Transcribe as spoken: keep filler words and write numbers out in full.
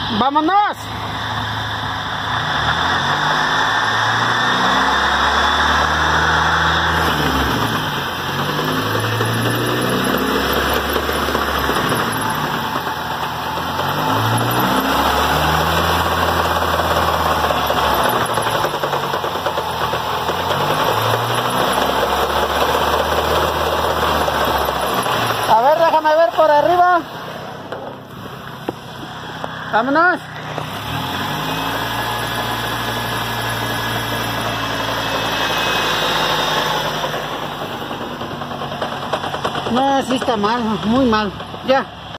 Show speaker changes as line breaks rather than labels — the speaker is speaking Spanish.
¡Vámonos! A ver, déjame ver por arriba. Vámonos. No, sí está mal, muy mal. Ya.